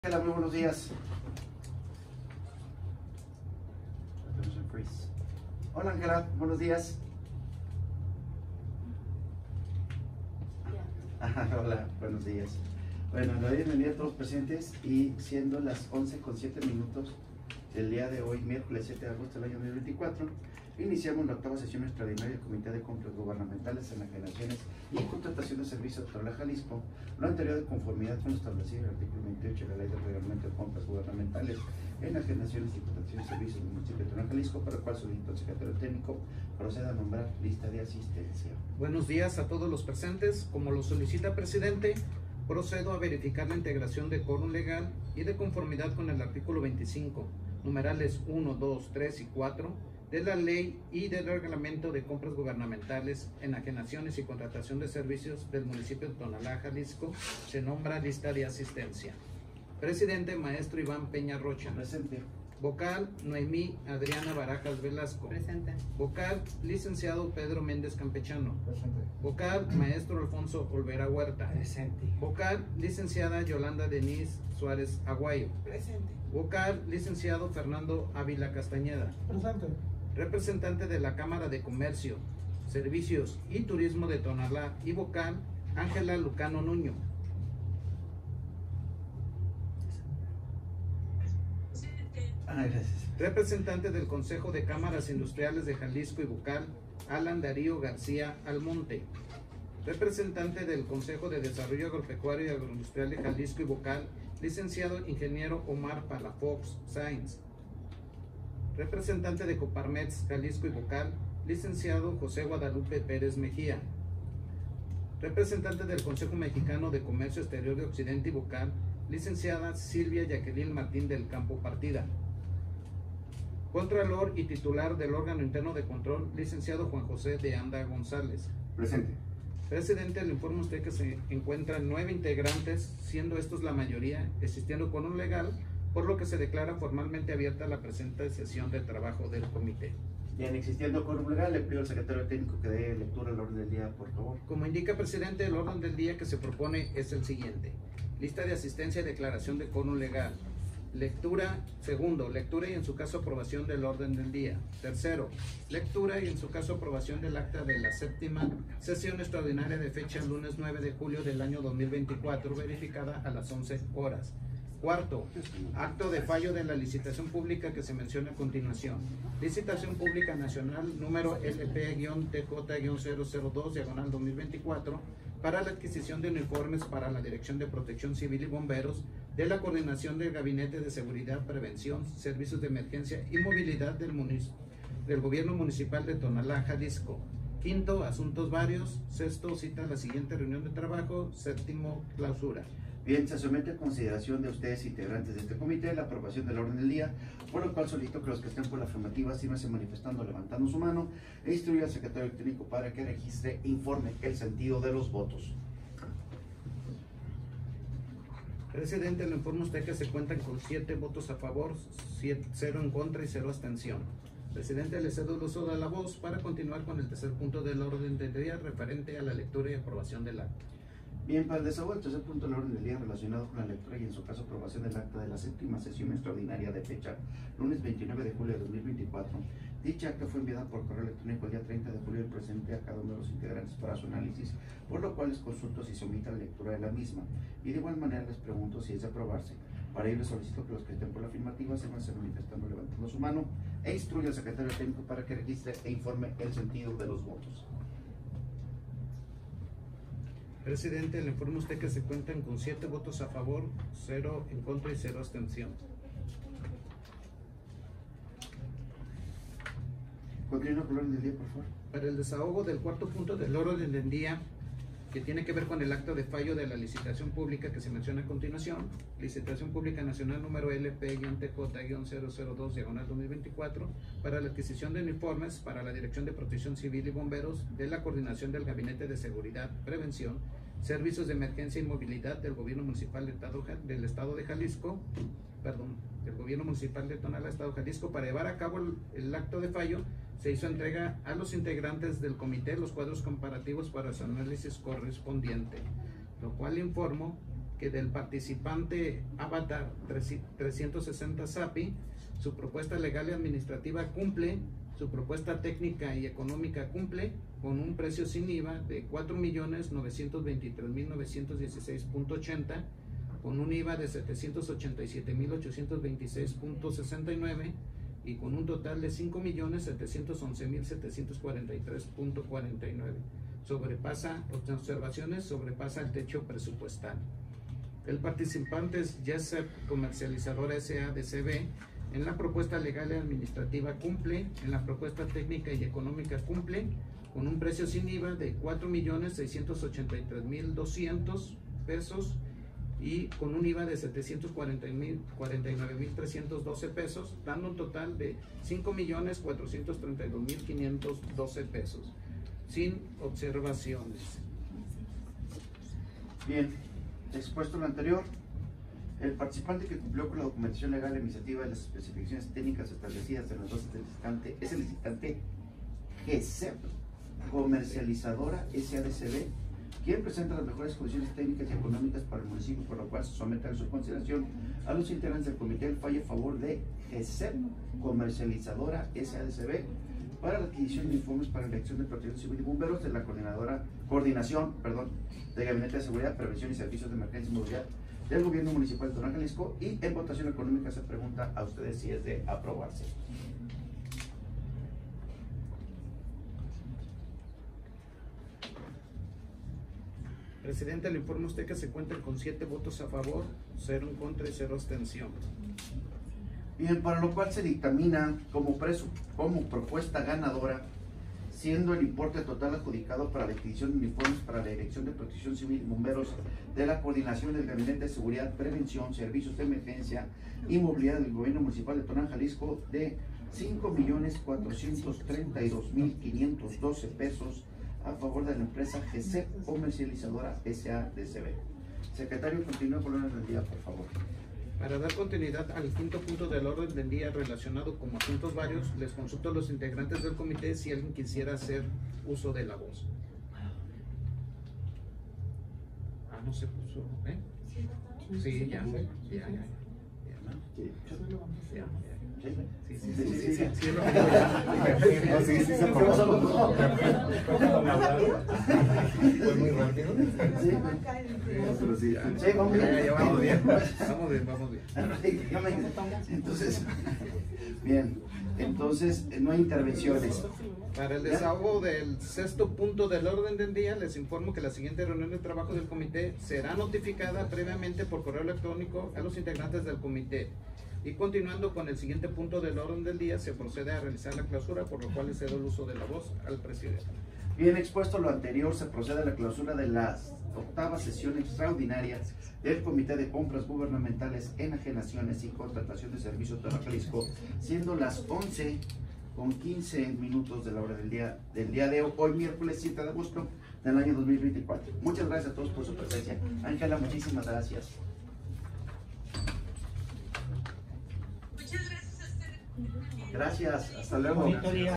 Hola, muy buenos días. Hola Ángela, buenos días. Hola, buenos días. Bueno, la bienvenida a todos los presentes y siendo las 11:07 del día de hoy, miércoles 7 de agosto del año 2024, iniciamos la octava sesión extraordinaria del Comité de Compras Gubernamentales, Enajenaciones y Contratación de Servicios de Tonalá, Jalisco, lo anterior de conformidad con lo establecido en el artículo 28 de la Ley del Reglamento de Compras Gubernamentales, Enajenaciones y Contratación de Servicios del municipio de Tonalá, Jalisco, para el cual solicito al secretario técnico proceda a nombrar lista de asistencia. Buenos días a todos los presentes. Como lo solicita presidente, procedo a verificar la integración de quórum legal y de conformidad con el artículo 25, numerales 1, 2, 3 y 4 de la Ley y del Reglamento de Compras Gubernamentales, Enajenaciones y Contratación de Servicios del municipio de Tonalá, Jalisco. Se nombra lista de asistencia. Presidente, maestro Iván Peña Rocha. Presente. Vocal, Noemí Adriana Barajas Velasco. Presente. Vocal, licenciado Pedro Méndez Campechano. Presente. Vocal, maestro Alfonso Olvera Huerta. Presente. Vocal, licenciada Yolanda Denise Suárez Aguayo. Presente. Vocal, licenciado Fernando Ávila Castañeda. Presente. Representante de la Cámara de Comercio, Servicios y Turismo de Tonalá y vocal, Ángela Lucano Nuño. Gracias. Representante del Consejo de Cámaras Industriales de Jalisco y vocal, Alan Darío García Almonte. Representante del Consejo de Desarrollo Agropecuario y Agroindustrial de Jalisco y vocal, licenciado ingeniero Omar Palafox Sáenz. Representante de Coparmex Jalisco y vocal, licenciado José Guadalupe Pérez Mejía. Representante del Consejo Mexicano de Comercio Exterior de Occidente y vocal, licenciada Silvia Jacqueline Martín del Campo Partida. Contralor y titular del órgano interno de control, licenciado Juan José de Anda González. Presente. Presidente, le informa usted que se encuentran 9 integrantes, siendo estos la mayoría, existiendo quórum legal, por lo que se declara formalmente abierta la presente sesión de trabajo del comité. Bien, existiendo quórum legal, le pido al secretario técnico que dé lectura al orden del día, por favor. Como indica presidente, el orden del día que se propone es el siguiente: lista de asistencia y declaración de quórum legal. Segundo, lectura y en su caso aprobación del orden del día. Tercero, lectura y en su caso aprobación del acta de la séptima sesión extraordinaria de fecha lunes 9 de julio del año 2024, verificada a las 11 horas. Cuarto, acto de fallo de la licitación pública que se menciona a continuación. Licitación pública nacional número LP-TJ-002/2024 para la adquisición de uniformes para la Dirección de Protección Civil y Bomberos de la Coordinación del Gabinete de Seguridad, Prevención, Servicios de Emergencia y Movilidad del Gobierno Municipal de Tonalá, Jalisco. Quinto, asuntos varios. Sexto, cita la siguiente reunión de trabajo. Séptimo, clausura. Bien, se somete a consideración de ustedes, integrantes de este comité, la aprobación del orden del día, por lo cual solicito que los que estén por la afirmativa sírvanse manifestando, levantando su mano, e instruya al secretario técnico para que registre e informe el sentido de los votos. Presidente, le informo a usted que se cuentan con 7 votos a favor, 0 en contra y 0 abstención. Presidente, le cedo el uso de la voz para continuar con el tercer punto del orden del día referente a la lectura y aprobación del acta. Bien, para el desahogo del tercer punto del orden del día relacionado con la lectura y en su caso aprobación del acta de la séptima sesión extraordinaria de fecha lunes 29 de julio de 2024, dicha acta fue enviada por correo electrónico el día 30 de julio del presente a cada uno de los integrantes para su análisis, por lo cual les consulto si se omita la lectura de la misma y de igual manera les pregunto si es de aprobarse. Para ello les solicito que los que estén por la afirmativa se vayan manifestando, levantando su mano, e instruya al secretario técnico para que registre e informe el sentido de los votos. Presidente, le informo a usted que se cuentan con 7 votos a favor, 0 en contra y 0 abstención. Continúa con el orden del día, por favor. Para el desahogo del cuarto punto del orden del día, que tiene que ver con el acto de fallo de la licitación pública que se menciona a continuación, licitación pública nacional número LP-TJ-002/2024 para la adquisición de uniformes para la Dirección de Protección Civil y Bomberos de la Coordinación del Gabinete de Seguridad, Prevención, Servicios de Emergencia y Movilidad del Gobierno Municipal del Estado de Jalisco, del Gobierno Municipal de Tonalá, Estado de Jalisco. Para llevar a cabo el acto de fallo, se hizo entrega a los integrantes del comité los cuadros comparativos para su análisis correspondiente, lo cual informo que del participante Avatar 360 SAPI, su propuesta legal y administrativa cumple, su propuesta técnica y económica cumple, con un precio sin IVA de 4.923.916.80, con un IVA de 787.826.69 y con un total de 5.711.743.49. Sobrepasa el techo presupuestal. El participante es Jesep Comercializadora S.A.D.C.B. En la propuesta legal y administrativa cumple, en la propuesta técnica y económica cumple, con un precio sin IVA de 4.683.200 pesos y con un IVA de 749.312 pesos, dando un total de 5.432.512 pesos, sin observaciones. Bien, expuesto lo anterior, el participante que cumplió con la documentación legal y administrativa de las especificaciones técnicas establecidas en las bases del licitante es el licitante Jesep Comercializadora S.A.D.C.B., quien presenta las mejores condiciones técnicas y económicas para el municipio, por lo cual se somete a su consideración a los integrantes del comité el fallo a favor de Jesep Comercializadora S.A.D.C.B. para la adquisición de informes para la elección de protección civil y bomberos de la coordinación de Gabinete de Seguridad, Prevención y Servicios de Emergencia y Movilidad del Gobierno Municipal de Torreón, Jalisco, y en votación económica se pregunta a ustedes si es de aprobarse. Presidente, le informa a usted que se cuenta con 7 votos a favor, 0 en contra y 0 abstención. Bien, para lo cual se dictamina como propuesta ganadora, siendo el importe total adjudicado para la adquisición de uniformes para la Dirección de Protección Civil y Bomberos de la Coordinación del Gabinete de Seguridad, Prevención, Servicios de Emergencia y Movilidad del Gobierno Municipal de Torreón, Jalisco, de 5.432.512 pesos a favor de la empresa Jesep Comercializadora S.A.D.C.B. Secretario, continúa con el orden del día, por favor. Para dar continuidad al quinto punto del orden del día relacionado con asuntos varios, les consulto a los integrantes del comité si alguien quisiera hacer uso de la voz. No se puso, ¿eh? Sí, ya. Fue muy rápido. Vamos bien. Entonces, no hay intervenciones. Para el desahogo del sexto punto del orden del día, les informo que la siguiente reunión de trabajo del comité será notificada previamente por correo electrónico a los integrantes del comité. Y continuando con el siguiente punto del orden del día, se procede a realizar la clausura, por lo cual le cedo el uso de la voz al presidente. Bien expuesto lo anterior, se procede a la clausura de la 8ª sesión extraordinaria del Comité de Compras Gubernamentales, Enajenaciones y Contratación de Servicios de Jalisco, siendo las 11:15 de la hora del día de hoy, miércoles 7 de agosto del año 2024. Muchas gracias a todos por su presencia. Ángela, muchísimas gracias. Muchas gracias a ustedes. Gracias, hasta luego.